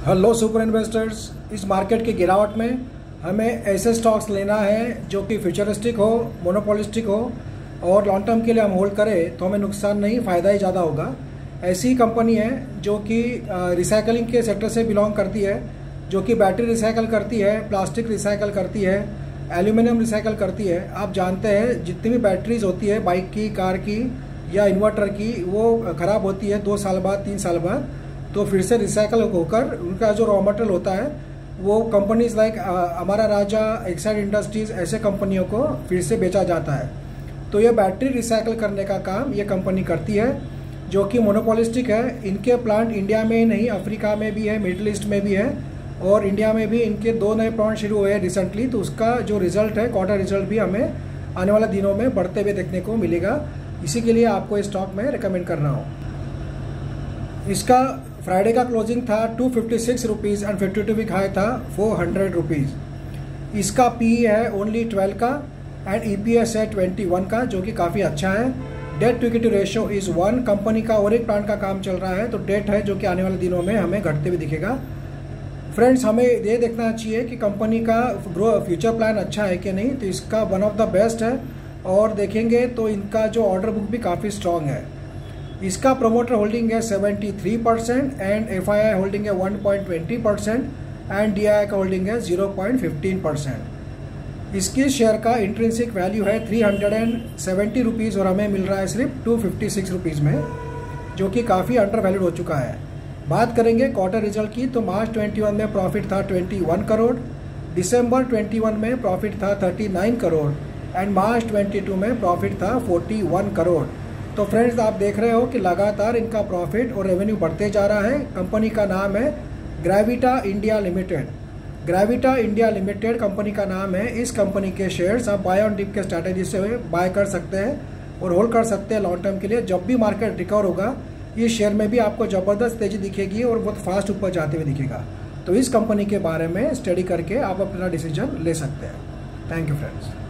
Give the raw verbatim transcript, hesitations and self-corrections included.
Hello super investors, इस market की गिरावट में हमें ऐसे स्टॉक्स लेना है जो कि फ्यूचरिस्टिक हो, मोनोपोलिस्टिक हो और लॉन्ग टर्म के लिए हम होल्ड करें तो हमें नुकसान नहीं, फ़ायदा ही ज़्यादा होगा। ऐसी ही कंपनी है जो कि रिसाइकलिंग के सेक्टर से बिलोंग करती है, जो कि बैटरी रिसाइकल करती है, प्लास्टिक रिसाइकल करती है, एल्यूमिनियम रिसाइकल करती है। आप जानते हैं जितनी भी बैटरीज होती है बाइक की, कार की या इन्वर्टर की, वो ख़राब होती है दो साल बाद, तीन साल बाद, तो फिर से रिसाइकल होकर उनका जो रॉ मटेरियल होता है वो कंपनीज लाइक हमारा राजा, एक्साइड इंडस्ट्रीज़, ऐसे कंपनियों को फिर से बेचा जाता है। तो ये बैटरी रिसाइकल करने का काम ये कंपनी करती है, जो कि मोनोपोलिस्टिक है। इनके प्लांट इंडिया में ही नहीं, अफ्रीका में भी है, मिडिल ईस्ट में भी है और इंडिया में भी इनके दो नए प्लांट शुरू हुए हैं रिसेंटली। तो उसका जो रिजल्ट है, क्वार्टर रिजल्ट भी हमें आने वाले दिनों में बढ़ते हुए देखने को मिलेगा। इसी के लिए आपको इस स्टॉक में रिकमेंड कर रहा हूँ। इसका फ्राइडे का क्लोजिंग था two fifty six rupees and fifty two week high था फोर हंड्रेड रुपीज़। इसका पी है ओनली ट्वेल्व का एंड ई पी एस है ट्वेंटी वन का, जो कि काफ़ी अच्छा है। Debt to equity ratio is one. Company का और एक प्लांट का काम चल रहा है, तो डेट है जो कि आने वाले दिनों में हमें घटते हुए दिखेगा। फ्रेंड्स, हमें ये देखना चाहिए कि कंपनी का ग्रो फ्यूचर प्लान अच्छा है कि नहीं। तो इसका वन ऑफ द बेस्ट है और देखेंगे तो इनका जो ऑर्डर बुक भी काफ़ी स्ट्रॉन्ग है। इसका प्रोमोटर होल्डिंग है seventy three percent and F I I holding है one point two zero percent and D I I का होल्डिंग है zero point one five percent. इसकी शेयर का इंट्रिंसिक वैल्यू है थ्री हंड्रेड सेवेंटी रुपीज़ और हमें मिल रहा है सिर्फ टू फिफ्टी सिक्स रुपीज़ में, जो कि काफ़ी अंडर वैल्यूड हो चुका है। बात करेंगे क्वार्टर रिजल्ट की, तो मार्च ट्वेंटी वन में प्रॉफिट था ट्वेंटी वन करोड़, दिसंबर ट्वेंटी वन में प्रॉफिट था thirty nine crore and March twenty two में प्रॉफिट था फोर्टी वन करोड़। तो फ्रेंड्स, आप देख रहे हो कि लगातार इनका प्रॉफिट और रेवेन्यू बढ़ते जा रहा है। कंपनी का नाम है Gravita India limited. Gravita India limited company का नाम है। इस कंपनी के शेयर्स आप बाय ऑन डिप के स्ट्रैटेजी से बाय कर सकते हैं और होल्ड कर सकते हैं लॉन्ग टर्म के लिए। जब भी मार्केट रिकवर होगा, इस शेयर में भी आपको ज़बरदस्त तेजी दिखेगी और बहुत फास्ट ऊपर जाते हुए दिखेगा। तो इस कंपनी के बारे में स्टडी करके आप अपना डिसीजन ले सकते हैं। Thank you friends.